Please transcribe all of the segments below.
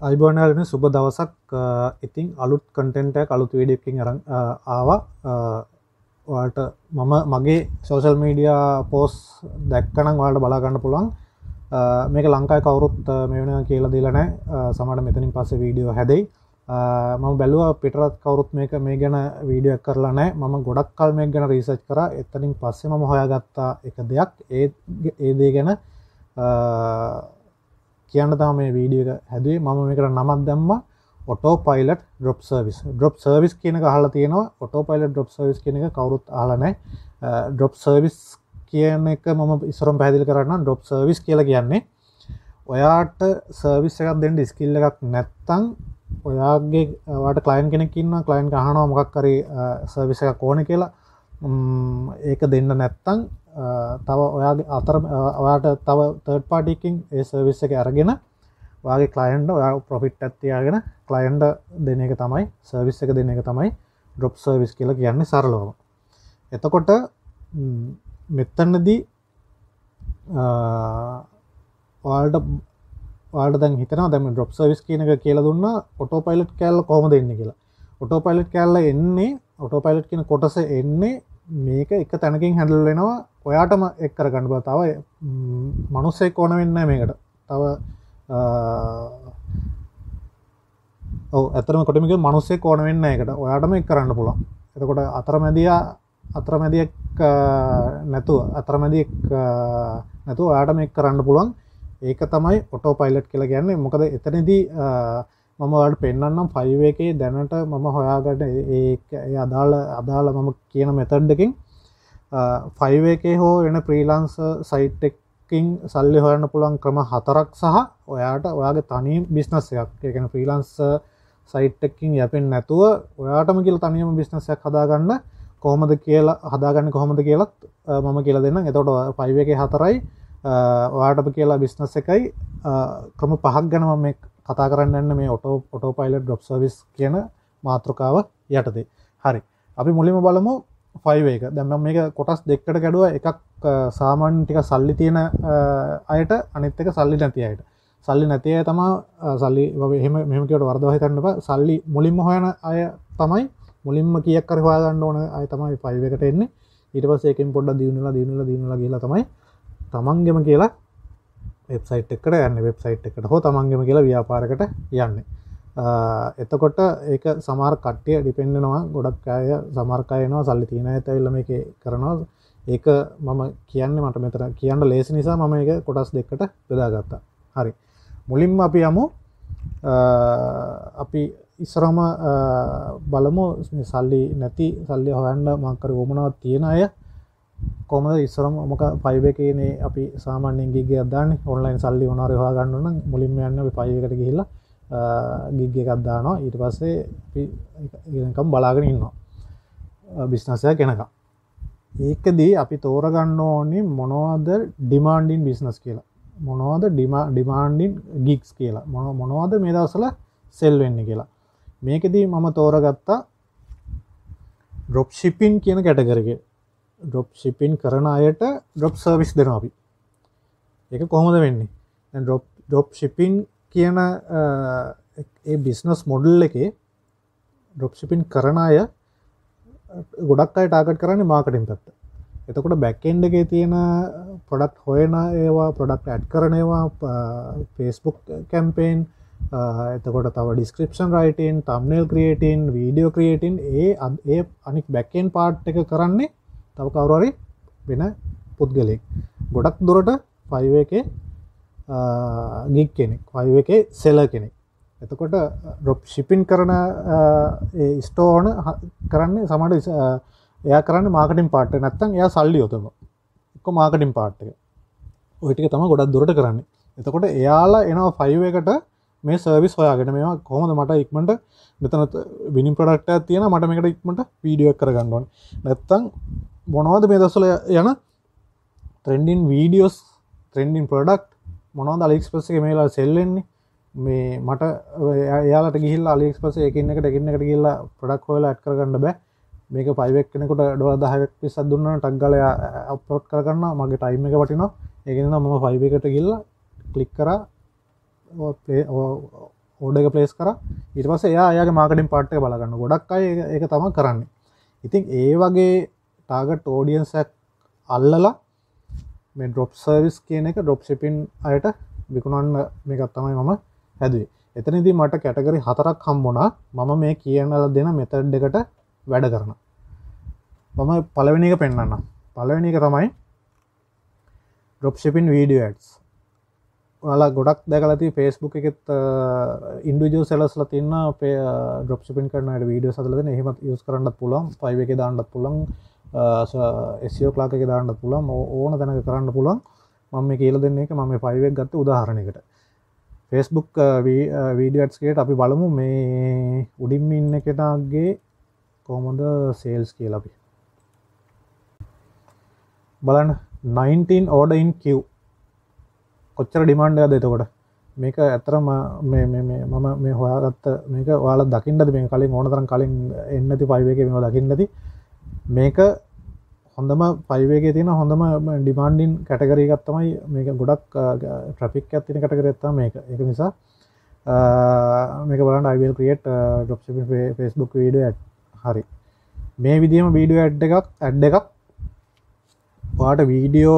අයිබෝනයාලන සුබ දවසක් ඉතින් අලුත් කටෙන්ට අලුත් වීඩියකින් අරන් ආවා වාට මම මගේ සෝෂල් මීඩිය පෝස් දැක්කනම් වාට බලාගන්න පුළුවන් මේක ලංකායි කවුරුත් මේ වෙන කියලා දීලනෑ සමට මෙතනින් පස්සේ වීඩියෝ හැදෙයි මම බැලුව පිටරත් කවුරුත් මේක මේ ගැන වීඩියෝ කරලා නෑ මම ගොඩක් කල් මේ ගැන රීසර්ච් කරා එතනින් පස්සේ මම හොයාගත්තා එක දෙයක් ඒ දේ ගැන කියන්න තම මේ වීඩියෝ එක හැදුවේ මම මේකට නමක් දැම්මා auto pilot drop service drop service කියන එක අහලා තියෙනවා ඔටෝ පයිලට් ඩ්‍රොප් සර්විස් කියන එක කවුරුත් අහලා නැහැ ඩ්‍රොප් සර්විස් කියන එක මම ඉස්සරම පැහැදිලි කරන්නම් ඩ්‍රොප් සර්විස් කියලා කියන්නේ ඔයාට සර්විස් එකක් දෙන්න ස්කිල් එකක් නැත්තම් ඔයාගේ ඔයාට ක්ලයන්ට් කෙනෙක් ඉන්නවා ක්ලයන්ට් අහනවා මොකක් හරි සර්විස් එකක් ඕනේ කියලා ඒක දෙන්න නැත්තම් තව ඔයාගේ අතර ඔයාට තව තර්ඩ් පාර්ටි එකකින් ඒ සර්විස් එක අරගෙන ඔයාගේ ක්ලයන්ට් ඔයා ප්‍රොෆිට් එකක් තියාගෙන ක්ලයන්ට් දෙන එක තමයි සර්විස් එක දෙන එක තමයි ඩ්‍රොප් සර්විස් කියලා කියන්නේ සරලවම. එතකොට මෙතනදී ඔයාලට දැන් හිතනවා දැන් ඩ්‍රොප් සර්විස් කියන එක කියලා දුන්නා ඔටෝ පයිලට් කෑල්ල කොහොමද එන්නේ කියලා. ඔටෝ පයිලට් කෑල්ල එන්නේ ඔටෝ පයිලට් කියන කොටස එන්නේ මේක එක තැනකින් හැන්ඩල් වෙනවා ඔයාටම එක් කරගන්න බෑ තව මනුස්සයෙක් ඕන වෙන්නේ නැහැ මේකට. තව ඔව් ඇත්තටම කොටමික මනුස්සයෙක් ඕන වෙන්නේ නැහැ ඒකට. ඔයාටම එක් කරන්න පුළුවන්. එතකොට අතරමැදියෙක් නැතුව ඔයාටම එක් කරන්න පුළුවන්. ඒක තමයි ඔටෝ පයිලට් කියලා කියන්නේ. මොකද එතනදී මම ඔයාලට පෙන්නන්නම් 5 එකේ දැනට මම හොයාගන්න ඒ අදාළ මම කියන මෙතඩ් එකකින් 5 එකේ හෝ වෙන ෆ්‍රීලාන්සර් සයිට් එකකින් සල්ලි හොයන්න පුළුවන් ක්‍රම 4ක් සහ ඔයාට ඔයාගේ තනි බිස්නස් එකක් ඒ කියන්නේ ෆ්‍රීලාන්සර් සයිට් එකකින් යැපෙන්නේ නැතුව ඔයාටම කියලා තනියම බිස්නස් එකක් හදාගන්න හදාගන්නේ කොහොමද කියලාත් මම කියලා දෙන්නම්. එතකොට 5 එකේ 4යි ඔයාටම කියලා බිස්නස් එකයි ක්‍රම 5ක් ගැන මම මේ කතා කරන්න යන්නේ මේ ඔටෝ පයිලට් ඩ්‍රොප් සර්විස් කියන මාතෘකාව යටතේ. හරි. අපි මුලින්ම බලමු 5 එක. දැන් මම මේක කොටස් දෙකකට කැඩුවා. එකක් සාමාන්‍ය ටික සල්ලි තියෙන අයට අනිත් එක සල්ලි නැති අයට. සල්ලි නැති අය තමයි සල්ලි මෙහෙම කියවට වරදවා හිතන්න එපා. සල්ලි මුලින්ම හොයන අය තමයි මුලින්ම කීයක් හරි හොයාගන්න ඕන අය තමයි 5 එකට එන්නේ. ඊට පස්සේ එකෙන් පොඩ්ඩක් දිනුනලා ගිහලා තමයි තමන්ගෙම කියලා වෙබ්සයිට් එකට යන්නේ. වෙබ්සයිට් එකට හෝ තමන්ගෙම කියලා ව්‍යාපාරයකට යන්නේ. එතකොට ඒක සමහර කට්ටිය ඩිපෙන්ඩ් වෙනවා. ගොඩක් අය සමහර අය එනවා සල්ලි තියෙන අයත් ඇවිල්ලා මේකේ කරනවා. ඒක මම කියන්නේ මට මෙතන කියන්න ලේසි නිසා මම මේක කොටස් දෙකකට බෙදාගත්තා. හරි. මුලින්ම අපි යමු අපි ඉස්සරහම බලමු සල්ලි නැති සල්ලි හොයන්න මොකක් හරි වමනාවක් තියෙන අය කොහොමද ඉස්සරම මොක 5 එකේනේ අපි සාමාන්‍යයෙන් ගිග් එකක් දාන්නේ ඔන්ලයින් සල්ලි මොනවාරි හොයා ගන්න ඕන නම් මුලින්ම යන්නේ අපි 5 එකට ගිහිල්ලා ගිග් එකක් දානවා ඊට පස්සේ අපි ඉගෙනකම් බලාගෙන ඉන්නවා බිස්නස් එකක් එනකම්. ඒකදී අපි තෝරගන්න ඕනේ මොනවද ඩිමාන්ඩින් බිස්නස් කියලා. මොනවද ඩිමාන්ඩින් ගිග්ස් කියලා. මොනවද මේ දවස්වල සෙල් වෙන්නේ කියලා. මේකෙදී මම තෝරගත්තා ඩ්‍රොප් ෂිපින් කියන කැටගරි එක. ඩ්‍රොප් ෂිපින් කරන අයට ඩ්‍රොප් සර්විස් දෙනවා අපි. ඒක කොහොමද වෙන්නේ? දැන් ඩ්‍රොප් ෂිපින් කියන ඒ බිස්නස් මොඩල් එකේ ඩ්‍රොප් ෂිපින් කරන අය ගොඩක් අය ටාගට් කරන්නේ මාකටිං පැත්ත. එතකොට බෑක් එන්ඩ් එකේ තියෙන ප්‍රොඩක්ට් හොයන ඒවා ප්‍රොඩක්ට් ඇඩ් කරන ඒවා Facebook කැම්පේන් එතකොට තව description writing thumbnail creating video creating ඒ අනික් බෑක් එන්ඩ් පාර්ට් එක කරන්නේ තව කවුරු හරි වෙන පුද්ගලයෙක්. ගොඩක් දුරට 5 එකේ ගිග් කෙනෙක් 5 එකේ සෙලර් කෙනෙක්. එතකොට ඩ්‍රොප් ෂිපින් කරන ඒ ස්ටෝර් කරන්නේ සමහර එයා කරන්නේ මාකටිං පාර්ට් එක නැත්නම් එයා සල්ලි යොදවනවා. එක්ක මාකටිං පාර්ට් එක. ওই ටික තමයි ගොඩක් දුරට කරන්නේ. එතකොට එයාලා එනවා 5 එකට මේ සර්විස් හොයාගෙන මේවා කොහොමද මට ඉක්මනට මෙතන විනින් ප්‍රොඩක්ට් එකක් තියෙනවා මට මේකට ඉක්මනට වීඩියෝ එක කරගන්න ඕනේ. නැත්නම් මොනවද මේ දවස්වල යන ට්‍රෙන්ඩින් වීඩියෝස් ට්‍රෙන්ඩින් ප්‍රොඩක්ට් මොනවද AliExpress එකේ මේලා සෙල් වෙන්නේ මේ මට එයාලට ගිහිල්ලා AliExpress එකින් එකට ගිහිල්ලා ප්‍රොඩක්ට් හොයලා ඇඩ් කරගන්න බෑ මේක 5 එක කෙනෙකුට ඩොලර් 10ක් 20ක් දුන්නා නම් ටක් ගාලා අප්ලෝඩ් කරගන්නවා මගේ ටයිම් එක වටිනවා ඒක නිසා මම 5 එකට ගිහිල්ලා ක්ලික් කරා ඕඩර් එක ප්ලේස් කරා. ඊට පස්සේ එයා එයාගේ මාකටිං පාර්ට් එක බලා ගන්න. ගොඩක් අය ඒක තමයි කරන්නේ. ඉතින් ඒ වගේ ටාගට් ඔඩියන්ස් එකක් අල්ලලා මේ ඩ්‍රොප් සර්විස් කියන එක ඩ්‍රොප් ෂිපින් අයට විකුණන්න මේකක් තමයි මම හැදුවේ. එතනදී මට කැටගරි 4ක් හම්බුණා. මම මේ කියනලා දෙන මෙතඩ් එකට වැඩ කරනවා. මම පළවෙනි එක පෙන්නන්නම්. පළවෙනි එක තමයි ඩ්‍රොප් ෂිපින් වීඩියෝ ඇඩ්ස්. ඔයාලා ගොඩක් දැකලා තියෙයි Facebook එකෙත් ඉන්ඩිවිජුවල් සෙලර්ස්ලා තියෙන ඩ්‍රොප් ෂිපින් කරන අයට වීඩියෝස් හදලා දෙන. එහෙම යූස් කරන්නත් පුළුවන්. Fiverr එකේ දාන්නත් පුළුවන්. SEO ක්ලාක් එකේ දාන්නත් පුළුවන්. ඕන තැනක කරන්න පුළුවන්. මම මේ කියලා දෙන්නේ එක මම මේ Fiverr එක ගත්ත උදාහරණයකට. Facebook වීඩියෝ ඇඩ්ස් එකට අපි බලමු මේ උඩින්ම ඉන්න කෙනාගේ කොහොමද සේල්ස් කියලා අපි බලන්න 19 order in queue කොච්චර ඩිමාන්ඩ් එකක්ද එතකොට මේක ඇත්තටම මම මේ හොයාගත්ත මේක ඔයාලා දකින්නද මේක කලින් ඕන තරම් කලින් එන්නේ නැති Fiverr එකේ මේවා දකින්න නැති මේක හොඳම Fiverr එකේ තියෙන හොඳම ඩිමාන්ඩින් කැටගරි එකක් තමයි මේක ගොඩක් ට්‍රැෆික් එකක් තියෙන කැටගරි එකක් තමයි මේක. ඒක නිසා මේක බලන්න I will create dropshipping Facebook video ad. හරි. මේ විදිහම වීඩියෝ ඇඩ් එකක් ඔයාට වීඩියෝ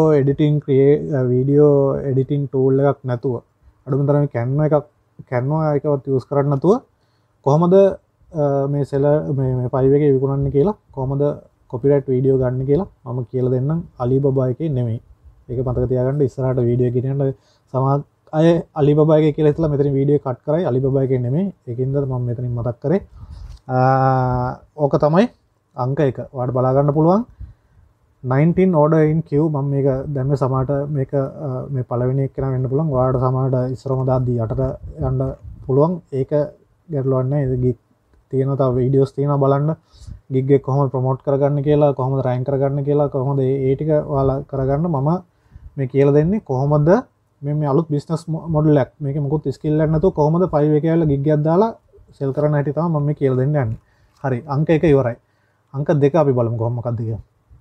එඩිටිං ටූල් එකක් නැතුව අඩුම තරමේ Canva එකවත් යූස් කරන්න නැතුව කොහොමද මේ සෙලර් මේ Fiverr එකේ විකුණන්නේ කියලා කොහොමද කොපිරයිට් වීඩියෝ ගන්න කියලා මම කියලා දෙන්නම් Alibaba එකේ නෙමෙයි. ඒක මතක තියාගන්න ඉස්සරහට වීඩියෝ ගෙනියන්න සමහර අය Alibaba එකේ කියලා හිතලා මෙතන වීඩියෝ කට් කරයි Alibaba එකේ නෙමෙයි. ඒකින්ද මම මෙතනින් මතක් කරේ. ඕක තමයි අංක 1. ඔයාලට බලා ගන්න පුළුවන් 19 order in queue මම මේක දැන් මේ සමහරට මේක මේ පළවෙනි එක නම් වෙන්න පුළුවන්. ඔයාලට සමහරට ඉස්සරම දාද්දී යටට යන්න පුළුවන්. ඒක ගැටලුවක් නැහැ. ඒක ගිග් තියෙනවා තව වීඩියෝස් තියෙනවා බලන්න. ගිග් එක කොහොමද ප්‍රොමෝට් කරගන්න කියලා කොහොමද රෑන්ක් කරගන්න කියලා කොහොමද ඒ ටික ඔයාලා කරගන්න මම මේ කියලා දෙන්නේ කොහොමද මේ අලුත් බිස්නස් මොඩල් එකක් මේක මොකුත් ස්කිල් එකක් නැතුව කොහොමද Fiverr එකේ ඇවිල්ලා ගිග් එකක් දාලා සෙල් කරන්න හැටි තමයි මම මේ කියලා දෙන්න යන්නේ. හරි අංක 1 ඉවරයි. අංක 2 අපි බලමු කොහොම මොකක්ද කියලා.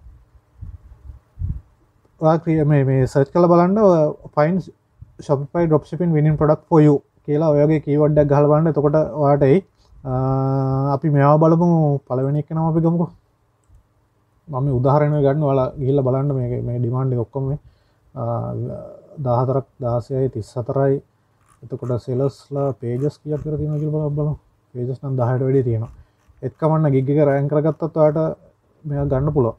ඔයා මේ සර්ච් කරලා බලන්න find Shopify dropshipping winning product for you කියලා ඔයගේ කීවර්ඩ් එකක් ගහලා බලන්න. එතකොට ඔයාට එයි අපි මේවා බලමු. පළවෙනි එක නම අපි ගමුකෝ. මම මේ උදාහරණයක් ගන්න ඔයාලා ගිහිල්ලා බලන්න මේ ඩිමාන්ඩ් එක ඔක්කොම මේ 14ක් 16යි 34යි. එතකොට සෙලර්ස්ලා pages කීයක් විතර තියෙනවද කියලා බලමු. pages නම් 10ට වැඩි තියෙනවා. ඒත් කමන්න ගිග් එක රෑන්ක් කරගත්තත් ඔයාට මේක ගන්න පුළුවන්.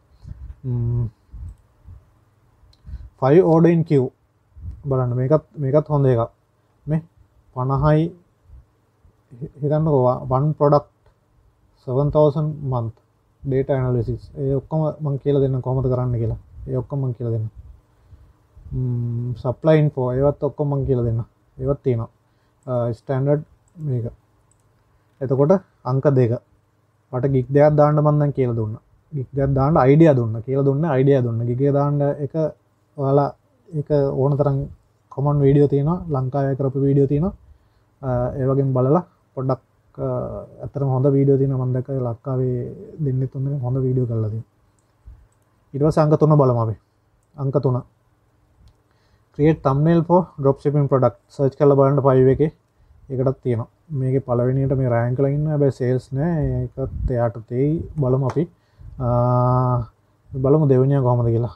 5 order in queue බලන්න මේකත් හොඳ එකක්. මේ 50යි හිතන්නකෝ one product 7000 month data analysis ඒ ඔක්කොම මම කියලා දෙන්න කොහොමද කරන්න කියලා. ඒ ඔක්කොම මම කියලා දෙන්න. supply info ඒවත් ඔක්කොම මම කියලා දෙන්න. ඒවත් තියෙනවා. standard මේක. එතකොට අංක 2. මට gig දෙකක් දාන්න මම දැන් කියලා දුන්නා. gig දෙකක් දාන්න idea දුන්නා. කියලා දුන්නේ idea දුන්නා. gig එක දාන්න එක ඔයාලා ඒක ඕන තරම් common video තියෙනවා. ලංකාවේ කරපු video තියෙනවා. ඒ වගේම බලලා පොඩ්ඩක් අතරම හොඳ වීඩියෝ තියෙනවා මම දැක්කා ලංකාවේ දෙන්නෙක් තුන් දෙනෙක් හොඳ වීඩියෝ කරලා තියෙනවා. ඊට පස්සේ අංක 3 බලමු අපි. අංක 3 create thumbnail for dropshipping product search කරලා බලන්න Fiverr එකේ ඒකටත් තියෙනවා. මේකේ පළවෙනියට මේ රෑන්ක් කරලා ඉන්න හැබැයි sales නෑ. ඒකත් එයාට තේයි බලමු අපි. බලමු දෙවෙනියා කොහමද කියලා.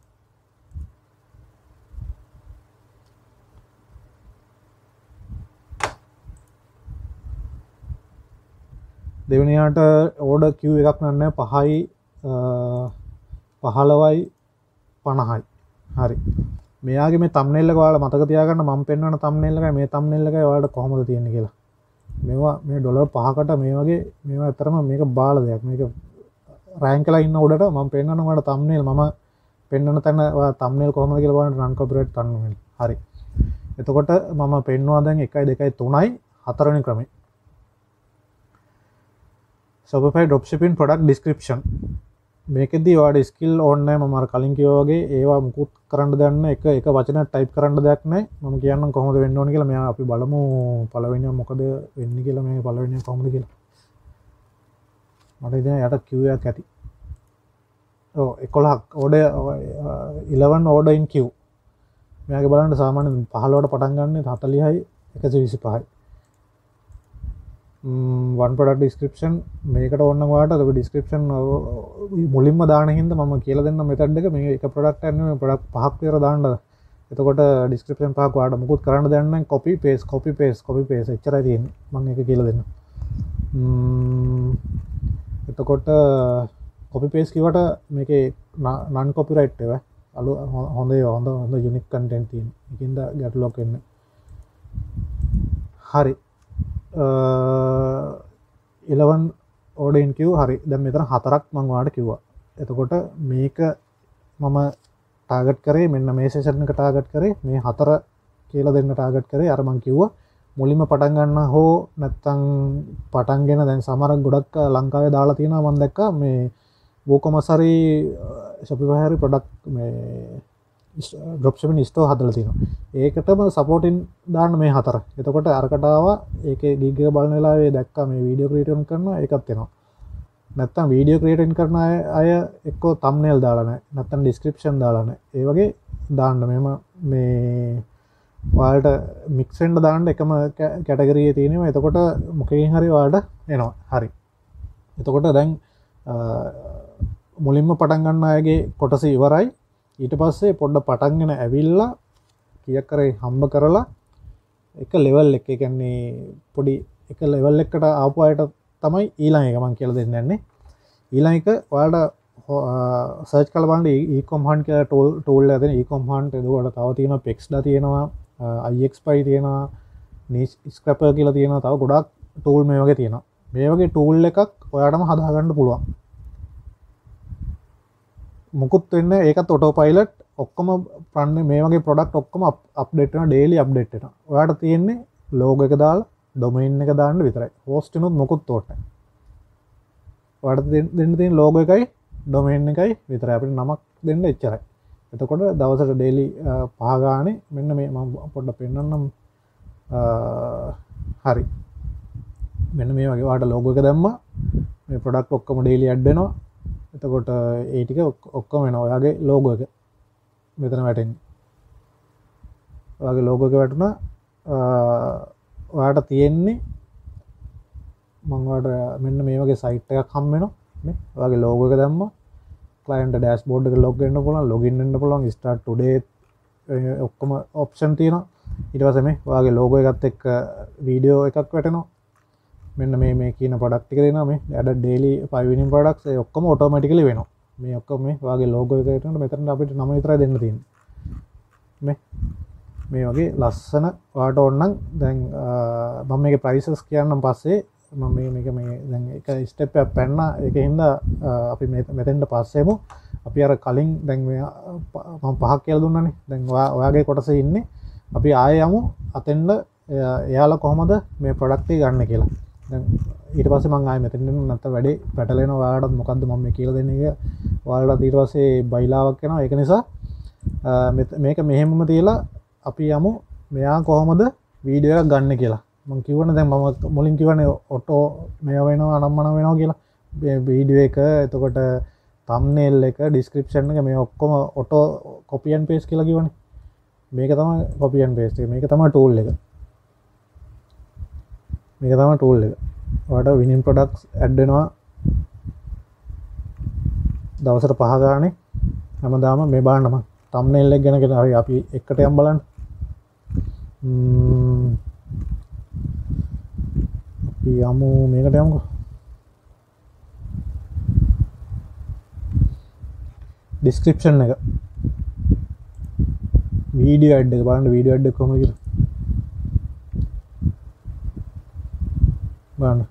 දෙවෙනියාට ඕඩර් queue එකක් නෑ 5යි 15යි 50යි. හරි. මෙයාගේ මේ thumbnail එක ඔයාලා මතක තියාගන්න මම පෙන්වන thumbnail එකයි මේ thumbnail එකයි ඔයාලට කොහොමද තියෙන්නේ කියලා. මේවා මේ ඩොලර් 5කට මේ වගේ මේවා ඇත්තටම මේක බාල දෙයක්. මේක රෑන්ක් කරලා ඉන්න උඩට මම පෙන්වනවා ඔයාලට thumbnail මම පෙන්වන තැන ඔයාලා thumbnail කොහොමද කියලා බලන්න non copyright thumbnail. හරි. එතකොට මම පෙන්වනවා දැන් 1යි 2යි 3යි 4 වෙනි ක්‍රමේ. Shopify dropshipping product description මේකෙදී ඔයාලට ස්කිල් ඕනේ නැහැ. මම අර කලින් කිව්වා වගේ ඒවා මුකුත් කරන්න දෙයක් නැහැ. එක වචනයක් ටයිප් කරන්න දෙයක් නැහැ. මම කියන්නම් කොහොමද වෙන්න ඕනේ කියලා. මෙයා අපි බලමු පළවෙනිව මොකද වෙන්නේ කියලා. මේ පළවෙනිව කොහොමද කියලා. මට ඉතින් යට queue එකක් ඇති. ඔව් 11ක් order 11 order in queue. මෙයාගේ බලන්න සාමාන්‍යයෙන් 15ට පටන් ගන්න 40යි 125යි. one product description මේකට ඕන ඔයාලට ඒක description මුලින්ම දාන හින්දා මම කියලා දෙන්න method එක මේ එක product එකක් නෙමෙයි product පහක් විතර දාන්න. එතකොට description පහක් ඔයාලට මුකුත් කරන්න දෙයක් නැහැ copy paste එච්චරයි තියෙන්නේ. මම ඒක කියලා දෙන්න. එතකොට copy paste කිව්වට මේකේ non copyright ඒවා හොඳ unique content තියෙන. ඒකින්ද ගැටලුවක් වෙන්නේ. හරි. 11 order in queue හරි. දැන් මෙතන හතරක් මම ඔයාලට කිව්වා. එතකොට මේක මම ටාගට් කරේ මෙන්න මේ සෙෂන් එක ටාගට් කරේ මේ හතර කියලා දෙන්න ටාගට් කරේ අර මම කිව්වා මුලින්ම පටන් ගන්න හෝ නැත්තම් පටන්ගෙන දැන් සමහර ගොඩක් ලංකාවේ දාලා තියෙනවා මම දැක්කා මේ WooCommerce හරි Shopify හරි product මේ dropshipping store හදලා තියෙනවා. ඒකටම supporting දාන්න මේ හතර. එතකොට අරකට ආවා ඒකේ gig එක බලන වෙලාවේ දැක්කා මේ video create කරනවා ඒකත් එනවා. නැත්තම් video create කරන අය එක්ක thumbnail දාලා නැහැ. නැත්තම් description දාලා නැහැ. ඒ වගේ දාන්න මෙහෙම මේ ඔයාලට mix වෙන්න දාන්න එකම category එකේ තියෙනවා. එතකොට මොකකින් හරි ඔයාලට එනවා. හරි. එතකොට දැන් මුලින්ම පටන් ගන්න අයගේ කොටස ඉවරයි. ඊට පස්සේ පොඩ්ඩ පටන්ගෙන ඇවිල්ලා කීයක් කරේ හම්බ කරලා එක level එක කියන්නේ පොඩි එක level එකකට ආපු අයට තමයි ඊළඟ එක මම කියලා දෙන්න යන්නේ. ඊළඟ එක ඔයාලට සර්ච් කරලා බලන්න e-com hunt කියලා tool එක තියෙන e-com hunt එතකොට තව තියෙනවා pexda තියෙනවා ixpy තියෙනවා niche scraper කියලා තියෙනවා තව ගොඩක් tool මේ වගේ තියෙනවා. මේ වගේ tool එකක් ඔයාටම හදා ගන්න පුළුවන්. මුකුත් වෙන්නේ ඒකත් auto pilot ඔක්කොම රන් මේ වගේ product ඔක්කොම update වෙනවා daily update වෙනවා. ඔයාට තියෙන්නේ logo එක දාලා domain එක දාන්න විතරයි. host වෙනොත් මොකුත් ඕට නැහැ. ඔයාට දෙන්න තියෙන logo එකයි domain එකයි විතරයි. අපිට නමක් දෙන්න එච්චරයි. එතකොට දවසට daily 5 ගානේ මෙන්න මේ මම පොඩ්ඩක් පෙන්නන්නම්. හරි. මෙන්න මේ වගේ ඔයාට logo එක දැම්මා. මේ product ඔක්කොම daily add වෙනවා. එතකොට ඒ ටික ඔක්කොම වෙනවා. ඔයාගේ logo එක මෙතන වැටෙන්නේ. ඔයාගේ logo එක වැටුණා. ඔයාට තියෙන්නේ මම ඔයාලට මෙන්න මේ වගේ site එකක් හම්බ වෙනවා. මේ ඔයාගේ logo එක දැම්මා. client dashboard එක log වෙන්න පුළුවන්, login වෙන්න පුළුවන්, start today ඔක්කොම option තියෙනවා. ඊට පස්සේ මේ ඔයාගේ logo එකත් එක්ක video එකක් වැටෙනවා. මෙන්න මේ කියන product ටික දෙනවා මේ add daily 5 winning products ඒ ඔක්කොම automatically වෙනවා. මේ ඔක්කොම මේ ඔයාගේ logo එක වැටෙනකොට මෙතන අපිට නම විතරයි දෙන්න තියෙන්නේ. මේ වගේ ලස්සන ඔයාලට ඕන නම් දැන් මම මේකේ prices කියන්නම් පස්සේ මම මේක මේ දැන් එක step එකක් පැන්නා ඒකින්ද අපි මෙතෙන්ට පස්සේමු අපි අර කලින් දැන් මේ මම පහක් කියලා දුන්නානේ දැන් ඔයාගේ කොටසේ ඉන්නේ අපි ආයෙ යමු අතෙන්ද එයාලා කොහොමද මේ product එක ගන්න කියලා දැන් ඊට පස්සේ මම ආයෙ මෙතෙන් එන්න නැත්නම් වැඩේ පැටලෙනවා ඔයාලටත් මොකද්ද මම මේ කියලා දෙන්නේ එක ඔයාලට ඊට පස්සේ බයිලාවක් එනවා ඒක නිසා මේක මෙහෙමම තියලා අපි යමු මෙයා කොහොමද වීඩියෝ එකක් ගන්න කියලා මම කිව්වනේ දැන් මම මුලින් කිව්වනේ ඔටෝ මේව වෙනවා අනම්මන වෙනවා කියලා වීඩියෝ එක එතකොට thumbnail එක description එක මේ ඔක්කොම ඔටෝ copy and paste කියලා කිව්වනේ මේක තමයි copy and paste එක මේක තමයි tool එක ඔයාලට winning products add වෙනවා දවසට 5 ගානේ හැමදාම මේ බලන්න මම thumbnail එක ගැන හරි අපි එකට යම් බලන්න අපි යමු මේකට යමුකෝ description එක video ad එක බලන්න video ad එක කොහොමද කියලා බලන්න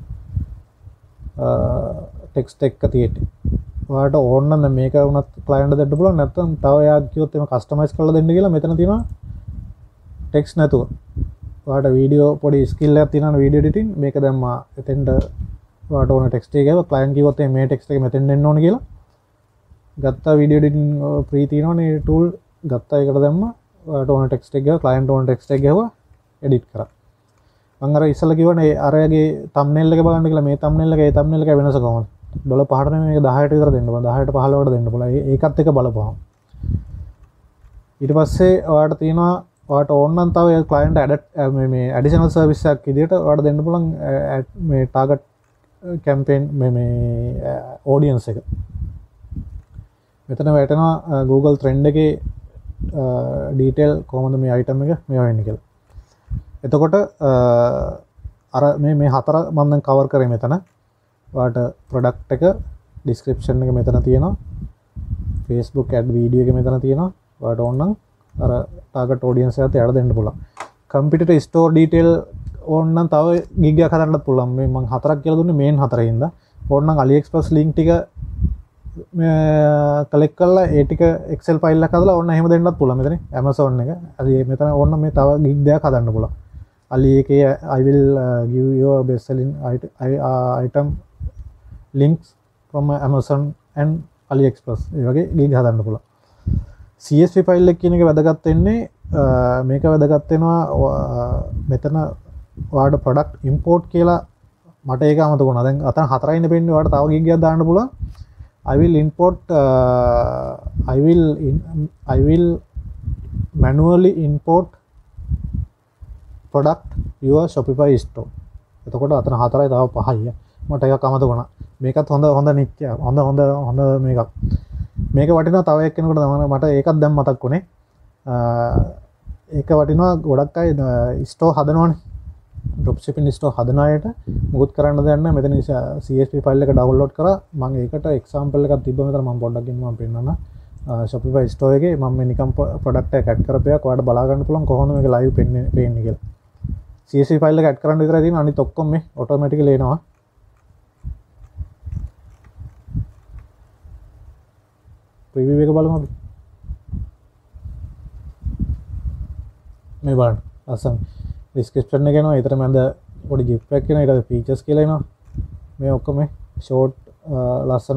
text එක තියෙන්නේ ඔයාලට ඕන නම් මේක වුණත් client දෙන්න පුළුවන් නැත්නම් තව එයා කිව්වොත් එහෙම customize කරලා දෙන්න කියලා මෙතන තියෙනවා text නැතුව ඔයාලට වීඩියෝ පොඩි ස්කිල් එකක් තියෙනවා වීඩියෝ එඩිටින් මේක දැම්මා එතෙන්ට ඔයාලට ඕන ටෙක්ස්ට් එක ගාව ක්ලයන්ට් කිව්වොත් මේ ටෙක්ස්ට් එක මෙතෙන් දෙන්න ඕන කියලා ගත්තා වීඩියෝ එඩිටින් ෆ්‍රී තියෙනවනේ ටූල් ගත්තා ඒකට දැම්මා ඔයාලට ඕන ටෙක්ස්ට් එක ගාව ක්ලයන්ට් ඕන ටෙක්ස්ට් එක ගාව එඩිට් කරා මම අර ඉස්සෙල්ලා කිව්වනේ අරයාගේ thumbnail එක බලන්න කියලා මේ thumbnail එක ඒ thumbnail එක වෙනස කොහොමද $5ට නෙමෙයි මේක 10ට විතර දෙන්න පුළුවන් 10ට 15ට දෙන්න පුළුවන් ඒකත් එක බලපුවහම ඊට පස්සේ ඔයාලට තියෙනවා ඔයාට ඕන නම් තව ඒ ක්ලයන්ට් මේ ඇඩිෂනල් සර්විස් එකක් විදියට ඔයාට දෙන්න පුළුවන් මේ ටාගට් කැම්පේන් මේ ඔඩියන්ස් එක. මෙතන වැටෙනවා Google Trend එකේ ඩීටේල් කොහොමද මේ අයිටම් එක මේවා වෙන්නේ කියලා. එතකොට අර මේ හතර මම දැන් කවර් කරේ මෙතන. ඔයාට ප්‍රොඩක්ට් එක ඩිස්ක්‍රිප්ෂන් එක මෙතන තියෙනවා. Facebook ad වීඩියෝ එක මෙතන තියෙනවා. ඔයාට ඕන නම් අර ටාගට් ඔඩියන්ස් එකට යඩ දෙන්න පුළුවන්. කම්පියුටර් ස්ටෝර් ඩීටේල් ඕන නම් තව ගිග් එකක් හදන්නත් පුළුවන්. මේ මම හතරක් කියලා දුන්නේ මේන් හතරේ ඉඳලා. ඕන නම් AliExpress link ටික කලෙක්ට් කරලා ඒ ටික Excel ෆයිල් එකක් හදලා ඕන එහෙම දෙන්නත් පුළුවන් මෙතන Amazon එක. අද මෙතන ඕන නම් මේ තව ගිග් දෙකක් හදන්න පුළුවන්. Ali එකේ I will give you a best selling item links from Amazon and AliExpress. ඒ වගේ ගිග් හදන්න පුළුවන්. CSV ෆයිල් එක කියන එක වැදගත් වෙන්නේ මේක වැදගත් වෙනවා මෙතන ඔයාලට ප්‍රොඩක්ට් ඉම්පෝර්ට් කියලා මට ඒක අමතක වුණා. දැන් අතන හතරයි ඉන්න පෙන්නේ ඔයාලට තව ගිග් එකක් දාන්න පුළුවන්. I will manually import product your Shopify store. එතකොට අතන හතරයි තව පහයි. මට එකක් අමතක වුණා. මේකත් හොඳ නිත්‍ය හොඳ මේකක්. මේක වටිනවා තව එක්කෙනෙකුට මට ඒකත් දැන් මතක් වුණේ. ඒක වටිනවා ගොඩක් අය ස්ටෝර් හදනවනේ. ඩ්‍රොප් shipping ස්ටෝර් හදන අයට මුකුත් කරන්න දෙයක් නැහැ. මෙතන CSV ෆයිල් එක ඩවුන්ලෝඩ් කරා. මම ඒකට එක්සැම්පල් එකක් තිබ්බ මෙතන මම පොඩ්ඩක් ඉන්න මම පෙන්නන්න. Shopify ස්ටෝර් එකේ මම මේ නිකම් ප්‍රොඩක්ට් එක ඇඩ් කරපියක් ඔයාලට බලා ගන්න පුළුවන් කොහොමද මේක ලයිව් පෙන්නේ කියලා. CSV ෆයිල් එක ඇඩ් කරන්න විතරයි තියෙන්නේ. අනිත් ඔක්කොම මේ ඔටෝමැටිකලි එනවා. ප්‍රිවිව් එක බලමු අපි. මේ බලන්න. අසන් ඩිස්ක්‍රිප්ෂන් එක එනවා. ඊතර මැද පොඩි ජිප් එකක් එනවා. ඊට පස්සේ ෆීචර්ස් කියලා එනවා. මේ ඔක්කොම ෂෝට් ලස්සන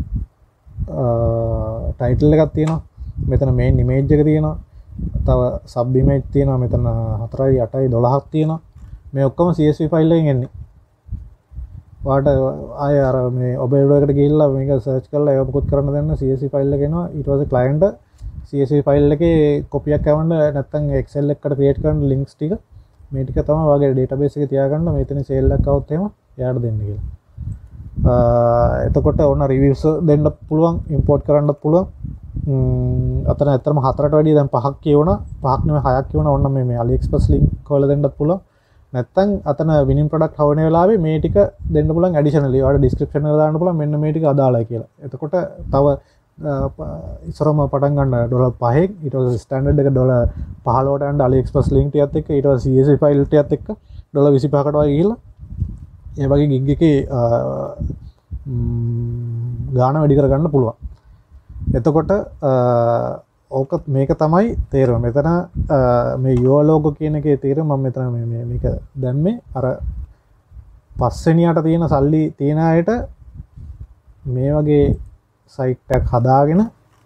ටයිටල් එකක් තියෙනවා. මෙතන මේන් ඉමේජ් එක තියෙනවා. තව සබ් ඉමේජ් තියෙනවා. මෙතන 4යි 8යි 12ක් තියෙනවා. මේ ඔක්කොම CSV ෆයිල් එකෙන් එන්නේ. ඔයාලට ආය අර මේ ඔබේඩෝ එකට ගිහිල්ලා මේක සර්ච් කරලා ඒක මොකොත් කරන්න දෙන්න CSV ෆයිල් එක එනවා. ඊට පස්සේ ක්ලයන්ට් CSV ෆයිල් එකේ කොපියක් යවන්න නැත්නම් Excel එකකට ක්‍රියේට් කරන ලින්ක්ස් ටික මේ ටික තමයි ඔයාගේ ඩේටාබේස් එකේ තියාගන්න. මෙතන සේල් එකක් આવුත් එහෙම එයාට දෙන්න කියලා. එතකොට ඕන රිවිව්ස් දෙන්න පුළුවන්, ඉම්පෝර්ට් කරන්නත් පුළුවන්. අතන ඇත්තටම 4ට වැඩිය දැන් 5ක් කියවුණා. 5ක් නෙමෙයි 6ක් කියවුණා. ඕන්න මේ AliExpress link වල දෙන්නත් පුළුවන්. නැත්තම් අතන විනින් ප්‍රොඩක්ට් හවන වෙලාවේ මේ ටික දෙන්න පුළුවන් ඇඩිෂනලි. ඔයාලට ඩිස්ක්‍රිප්ෂන් එක දාන්න පුළුවන් මෙන්න මේ ටික අදාළයි කියලා. එතකොට තව ඉස්සරම පටන් ගන්න $5න් ඊට පස්සේ ස්ටෑන්ඩඩ් එක $15ට යන AliExpress link ටිකත් එක්ක ඊට පස්සේ CSV ෆයිල් ටිකත් එක්ක $25කට වගේ ගිහිල්ලා ඒ වගේ ගිග් එකේ ගාණ වැඩි කරගන්න පුළුවන්. එතකොට ඕක මේක තමයි තේරුම. මෙතන මේ your logo කියන එකේ තේරුම මම මෙතන මේක දැම්මේ අර පස්වෙනියට තියෙන සල්ලි තියන අයට මේ වගේ සයිට් එකක් හදාගෙන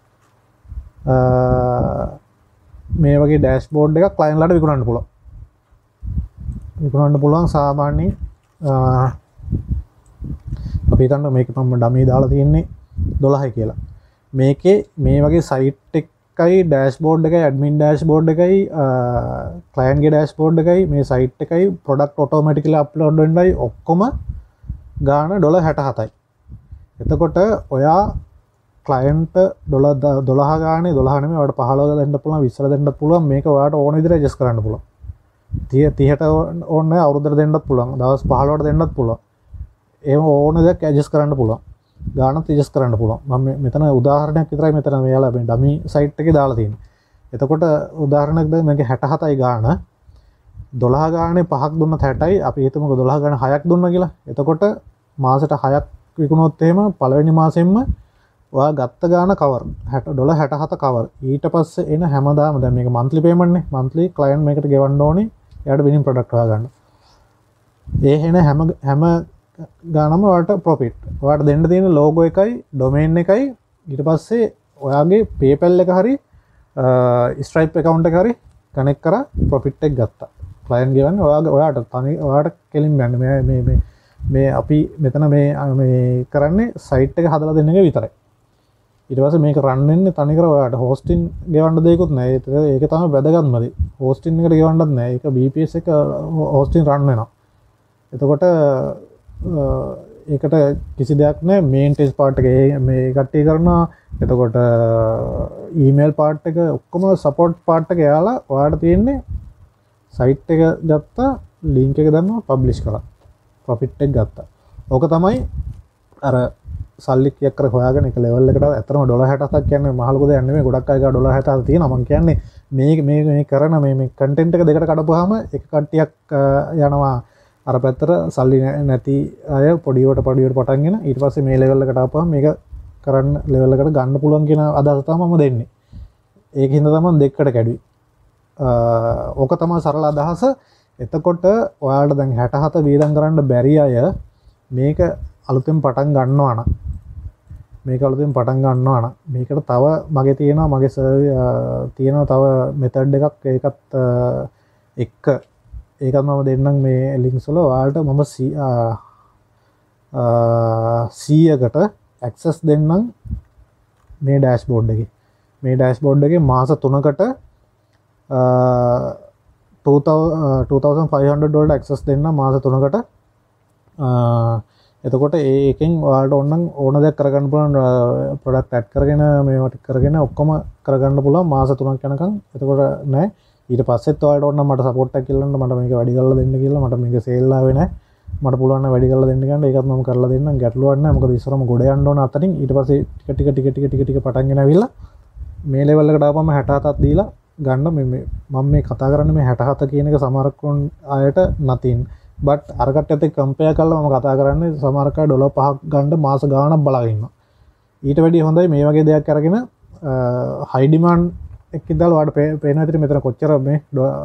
මේ වගේ ඩෑෂ්බෝඩ් එකක් ක්ලයන්ට්ලාට විකුණන්න පුළුවන්. විකුණන්න පුළුවන් සාමාන්‍යයෙන් අපි හිතන්න මේක මම ඩමී දාලා තියෙන්නේ 12 කියලා. මේකේ මේ වගේ සයිට් එකයි ඩෑෂ්බෝඩ් එකයි ඇඩ්මින් ඩෑෂ්බෝඩ් එකයි ක්ලයන්ට්ගේ ඩෑෂ්බෝඩ් එකයි මේ සයිට් එකයි ප්‍රොඩක්ට් ඔටෝමැටිකලි අප්ලෝඩ් වෙන්නයි ඔක්කොම ගාන $67යි. එතකොට ඔයා ක්ලයන්ට් $12 ගානේ 12 නෙමෙයි ඔයාලට 15 දෙන්න පුළුවන් 20 දෙන්න පුළුවන්. මේක ඔයාලට ඕන විදිහට ඇඩ්ජස්ට් කරන්න පුළුවන්. 30ට ඕන නැහැ අවුරුද්දට දෙන්නත් පුළුවන්. දවස් 15ට දෙන්නත් පුළුවන්. එහෙම ඕන දෙයක් ඇඩ්ජස්ට් කරන්න පුළුවන්. ගානත් ඇඩ්ජස්ට් කරන්න පුළුවන්. මම මෙතන උදාහරණයක් විතරයි මෙතන මෙයාලා මේ ඩමි සයිට් එකේ දාලා තියෙන්නේ. එතකොට උදාහරණයක් දැන් මේකේ 67යි ගාන 12 ගානේ 5ක් දුන්නත් 60යි. අපි හිතමුකෝ 12 ගානේ 6ක් දුන්නා කියලා. එතකොට මාසෙට 6ක් විකුණුවොත් එහෙම පළවෙනි මාසෙම්ම ඔයා ගත්ත ගාන කවර් $67 කවර්. ඊට පස්සේ එන හැමදාම දැන් මේක මන්ත්ලි පේමන්ට් නේ. මන්ත්ලි ක්ලයන්ට් මේකට ගෙවන්න ඕනේ. එයාට විනින් ප්‍රොඩක්ට් හොයාගන්න. ඒ එන හැම ගානම ඔයාලට ප්‍රොෆිට්. ඔයාලට දෙන්න තියෙන ලෝගෝ එකයි, ඩොමේන් එකයි, ඊට පස්සේ ඔයාගේ PayPal එක හරි Stripe account එක හරි කනෙක්ට් කරා ප්‍රොෆිට් එක ගත්තා. ක්ලයන්ට් ගෙවන්නේ ඔයාට කෙලින් යන්නේ මේ අපි මෙතන මේ කරන්නේ සයිට් එක හදලා දෙන්න එක විතරයි. ඊට පස්සේ මේක රන් වෙන්නේ තනිකර ඔයාලට හොස්ටින් ගෙවන්න දෙයක්වත් නැහැ. ඒක තමයි වැදගත්ම දේ. හොස්ටින් එකට ගෙවන්නත් නැහැ. ඒක VPS එක හොස්ටින් රන් වෙනවා. එතකොට ඒකට කිසි දෙයක් නැහැ. මේන් ටෙස්ට් පාර්ට් එක මේ කට්ටිය කරනවා. එතකොට ඊමේල් පාර්ට් එක ඔක්කොම සපෝට් පාර්ට් එක යාලා ඔයාලට තියෙන්නේ සයිට් එක ගත්තා, ලින්ක් එක දැම්මා, පබ්ලිෂ් කරා. ප්‍රොෆිට් එක ගත්තා. ඕක තමයි අර සල්ලි කීයක් කර හොයාගෙන එක ලෙවල් එකට ඇත්තටම $67ක් කියන්නේ මහ ලොකු දෙයක් නෙමෙයි. ගොඩක් අය ගාව $67 තියෙනවා. මම කියන්නේ මේ කරන මේ කන්ටෙන්ට් එක දෙකට කඩපුවාම එක කට්ටියක් යනවා අර පැත්තට සල්ලි නැති අය පොඩිවට පටන්ගෙන ඊට පස්සේ මේ ලෙවල් එකට ආපුවාම මේක කරන්න ලෙවල් එකට ගන්න පුළුවන් කියන අදහස තමයි මම දෙන්නේ. ඒකින්ද තමයි දෙකකට කැඩුවේ. ඕක තමයි සරල අදහස. එතකොට ඔයාලට දැන් 67 වියදම් කරන්න බැරි අය මේක අලුතෙන් පටන් ගන්නවා නම් මේකට තව මගේ තියෙනවා මගේ තියෙනවා තව මෙතඩ් එකක් ඒකත් මම දෙන්නම් මේ ලින්ක්ස් වල ඔයාලට මම 100කට ඇක්සස් දෙන්නම් මේ ඩෑෂ්බෝඩ් එකේ මාස 3කට $2,500 ඇක්සස් දෙන්න මාස 3කට. එතකොට ඒකෙන් ඔයාලට ඕන දෙයක් කරගන්න පුළුවන් ප්‍රොඩක්ට් ඇඩ් කරගෙන මේවට කරගෙන ඔක්කොම කරගන්න පුළුවන් මාස 3ක් යනකම්. එතකොට නෑ ඊට පස්සෙත් ඔයාලට ඕන නම් මට සපෝට් එකක් කියලා මට මේක වැඩි කරලා දෙන්න කියලා මට මේක සේල් ආවේ නෑ. මට පුළුවන් නම් වැඩි කරලා දෙන්න ගන්න ඒකත් මම කරලා දෙන්නම් ගැටලුවක් නෑ. මොකද ඉස්සරම ගොඩ යන්න ඕන අතරින් ඊට පස්සේ ටික පටන්ගෙන ඇවිල්ලා මේ ලෙවල් එකට ආවම 67ක් දීලා ගන්න මම මේ කතා කරන්නේ මේ 67 කියන එක සමහරක්වන් අයට nothing but අර කට්ටියත් එක්ක කම්පෙයාර් කරලා මම කතා කරන්නේ සමහරක් අය $5ක් ගන්න මාස ගාණක් බලාගෙන ඉන්නවා. ඊට වැඩිය හොඳයි මේ වගේ දෙයක් අරගෙන high demand එකකින් දාලා ඔයාලට පේන විදිහට මෙතන කොච්චර මේ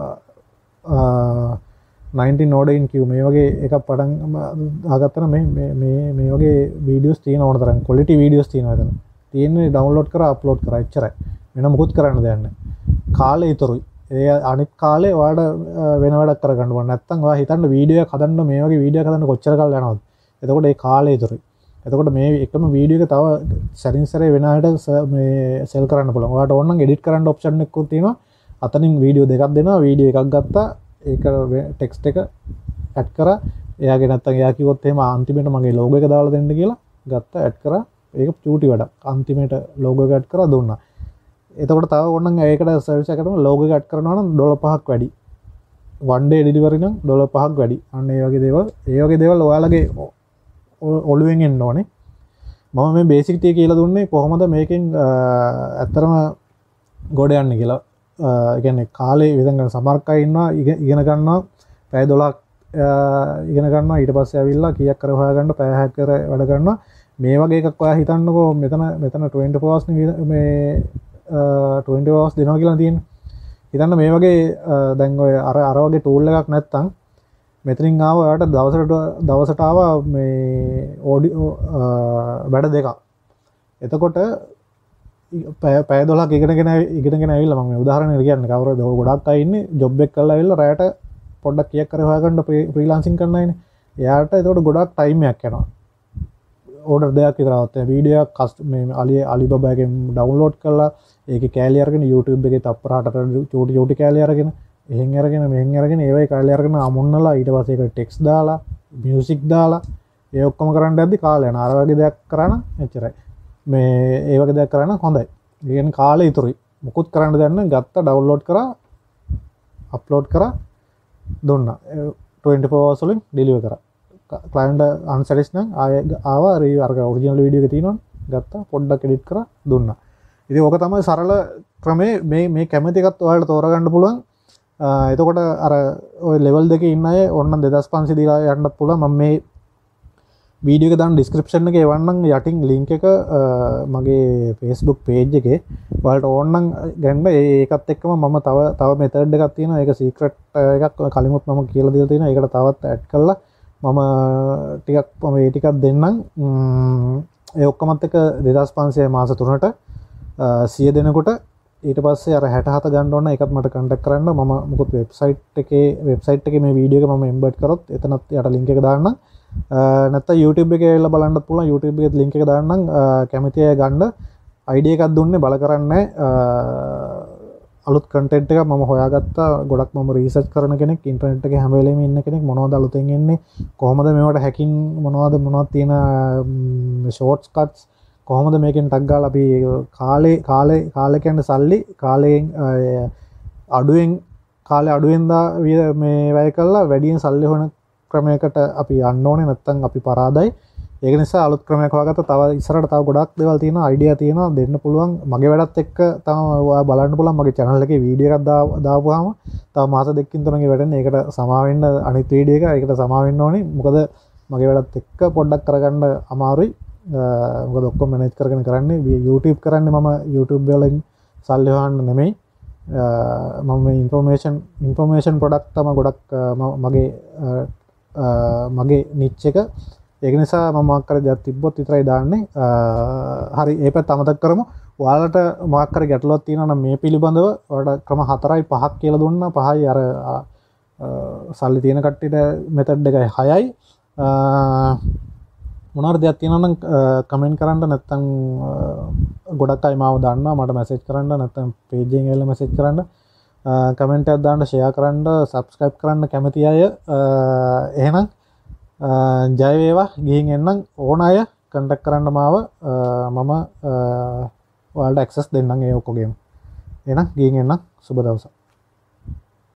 19 node in queue මේ වගේ එකක් පටන් දාගත්තා නම් මේ වගේ වීඩියෝස් තියෙන ඕන තරම් quality වීඩියෝස් තියෙනවා එතන. තියෙන්නේ ඩවුන්ලෝඩ් කරලා අප්ලෝඩ් කරා එච්චරයි. වෙන මොකුත් කරන්න දෙයක් නැහැ. කාලේ ඉතුරුයි. ඒ අනිත් කාලේ ඔයාලට වෙන වැඩක් කරගන්න ඕන. නැත්තම් ඔයා හිතන්න වීඩියෝ එකක් හදන්න මේ වගේ වීඩියෝ එකක් හදන්න කොච්චර කාල යනවද? එතකොට ඒ කාලේ ඉතුරුයි. එතකොට මේ එකම වීඩියෝ එක තව සැරින් සැරේ වෙන අයට මේ සෙල් කරන්න පුළුවන්. ඔයාලට ඕන නම් එඩිට් කරන්න ඔප්ෂන් එකකුත් තියෙනවා. අතනින් වීඩියෝ දෙකක් දෙනවා. වීඩියෝ එකක් ගත්තා. ඒක ටෙක්ස්ට් එක ඇඩ් කරා. එයාගේ නැත්තම් එයා කිව්වොත් එහෙම අන්තිමට මගේ ලෝගෝ එක දාලා දෙන්න කියලා ගත්තා ඇඩ් කරා. ඒක චූටි වැඩක්. අන්තිමට ලෝගෝ එක ඇඩ් කරලා දුන්නා. එතකොට තව ඕනනම් ඒකට සර්විස් එකකටම ලෝගෝ එක ඇඩ් කරනවා නම් $5ක් වැඩි. one day delivery නම් $5ක් වැඩි. අන්න ඒ වගේ දේවල් ඔයාලගේ ඔළුවෙන් එන්න ඕනේ. මම මේ බේසික් ටික කියලා දුන්නේ කොහොමද මේකෙන් ඇත්තරම ගොඩ යන්නේ කියලා. ඒ කියන්නේ කාලේ විතර ගන්න සමහරක් අය ඉන්නවා ඉගෙන ගන්නවා පැය 12ක් ඉගෙන ගන්නවා ඊට පස්සේ ඇවිල්ලා කීයක් කර හොයාගන්න පැය 6ක් කර වැඩ කරනවා. මේ වගේ එකක් ඔයා හිතන්නකෝ මෙතන 24 hours මේ 20 hours දෙනවා කියලා තියෙන්නේ. හිතන්න මේ වගේ දැන් ඔය අර වගේ ටූල් එකක් නැත්තම් මෙතනින් ආව ඔයාලට දවසට ආවා මේ ඔඩියෝ වැඩ දෙකක්. එතකොට පැය 12ක් ඉගෙනගෙන ඇවිල්ලා මම මේ උදාහරණයක් කියන්නේ කවුරුද ගොඩක් අය ඉන්නේ ජොබ් එක කරලා ඇවිල්ලා රැයට පොඩ්ඩක් කීයක් කර හොයාගන්න ෆ්‍රීලාන්සින් කරන අයනේ. එයාට එතකොට ගොඩක් ටයිම් එකක් යනවා. ඕඩර් දෙයක් විතරවත් වීඩියෝ එකක් මේ අලිබබා එකෙන් ඩවුන්ලෝඩ් කරලා ඒකේ කැලේ අරගෙන YouTube එකේ තප්පරකට චූටි කැලේ අරගෙන මෙහෙන් අරගෙන ඒවයි කැලේ අරගෙන අමුන්නලා ඊට පස්සේ ඒක ටෙක්ස්ට් දාලා මියුසික් දාලා ඒ ඔක්කොම කරන්න යද්දි කාලය යනවා. අර වගේ දෙයක් කරා නම් එච්චරයි. මේ ඒ වගේ දෙයක් කරා නම් හොඳයි. ඒ කියන්නේ කාලය ඉතුරුයි. මුකුත් කරන්න දෙයක් නැහැ. ගත්තා ඩවුන්ලෝඩ් කරා අප්ලෝඩ් කරා දුන්නා. 24 hours වලින් ඩෙලිවර් කරා. ක්ලයන්ට් අන්සැටිස්ෆයිඩ් නම් ආවා අර ඔරිජිනල් වීඩියෝ එක තියෙනවනේ ගත්තා පොඩ්ඩක් එඩිට් කරා දුන්නා. ඉතින් ඕක තමයි සරල ක්‍රමේ මේ කැමති එකත් ඔයාලට තෝරගන්න පුළුවන්. එතකොට අර ඔය ලෙවල් දෙකේ ඉන්න අය ඕනනම් 2500 දීලා යන්නත් පුළුවන්. මම මේ වීඩියෝ එක දාන ඩිස්ක්‍රිප්ෂන් එකේ එවන්නම් යටින් link එක මගේ Facebook page එකේ. ඔයාලට ඕනනම් ගන්න ඒකත් එක්කම මම තව method එකක් තියෙනවා. ඒක secret එකක් කලිමුත් මම කියලා දීලා තියෙනවා. ඒකට තවත් add කරලා මම ඒ ටිකක් දෙන්නම්. ඒ ඔක්කොමත් එක 2500 මාස 3ට 100 දෙනකොට ඊට පස්සේ අර 67 ගන්න ඕන ඒකත් මට කන්ටැක්ට් කරන්න. මම මොකද වෙබ්සයිට් එකේ මේ වීඩියෝ එක මම එම්බඩ් කරොත් එතනත් යට ලින්ක් එක දාන්නම්. නැත්නම් YouTube එකේ ඇවිල්ලා බලන්නත් පුළුවන්. YouTube එකේ ලින්ක් එක දාන්නම්. කැමති අය ගන්න. අයිඩිය එකක් දුන්නේ බල කරන්නේ අලුත් කන්ටෙන්ට් එකක් මම හොයාගත්තා ගොඩක් මම රිසර්ච් කරන කෙනෙක් ඉන්ටර්නෙට් එකේ හැම වෙලේම ඉන්න කෙනෙක් මොනවද අලුතෙන් එන්නේ කොහොමද මේවට හැකින් මොනවද තියෙන ෂෝට්ස් කට්ස් කොහොමද මේකෙන් ටග් ගාලා අපි කාලේ කියන්නේ සල්ලි කාලයෙන් අඩුවෙන් මේ වැය කළා වැඩියෙන් සල්ලි හොයන ක්‍රමයකට අපි යන්න ඕනේ නැත්නම් අපි පරාදයි ඒක නිසා අලුත් ක්‍රමයක් හොයාගත්තා තව ඉස්සරහට තව ගොඩක් දේවල් තියෙනවා අයිඩියා තියෙනවා දෙන්න පුළුවන් මගේ වැඩත් එක්ක තමයි ඔයා බලන්න පුළුවන් මගේ channel එකේ වීඩියෝ එකක් දාපුවාම තව මාස දෙකකින් තුනකින් වැඩන්නේ ඒකට සමා වෙන්න අනිත් වීඩියෝ එක ඒකට සමා වෙන්න ඕනේ මොකද මගේ වැඩත් එක්ක පොඩ්ඩක් කරගන්න අමාරුයි මොකද ඔක්කොම මැනේජ් කරගෙන කරන්නේ YouTube කරන්නේ මම YouTube වලින් සල්ලි හොයන්න නෙමෙයි මම ඉන්ෆර්මේෂන් ප්‍රොඩක්ට් තමයි ගොඩක් මගේ නිච් එක ඒක නිසා මම මොකක් කර දෙයක් තිබ්බොත් විතරයි දාන්නේ හරි ඒ පැත්ත අමතක කරමු ඔයාලට මොකක් කර ගැටලුවක් තියෙනවා නම් මේ පිළිබඳව ඔයාලට ක්‍රම 4යි 5ක් කියලා දුන්නා 5යි අර සල්ලි තියෙන කට්ටියට මෙතඩ් එකයි 6යි මොනවාර දෙයක් තියෙනවා නම් කමෙන්ට් කරන්න නැත්නම් ගොඩක් අය මාව දන්නවා මට මැසේජ් කරන්න නැත්නම් පේජ් එකෙන් ඇවිල්ලා මැසේජ් කරන්න කමෙන්ට් එකක් දාන්න ෂෙයා කරන්න සබ්ස්ක්‍රයිබ් කරන්න කැමති අය එහෙනම් ජය වේවා ගිහින් එන්නම් ඕන අය කන්ටැක්ට් කරන්න මාව මම ඔයාලට ඇක්සස් දෙන්නම් ඒ ඔක්කොගේම එහෙනම් ගිහින් එන්නම් සුබ දවසක්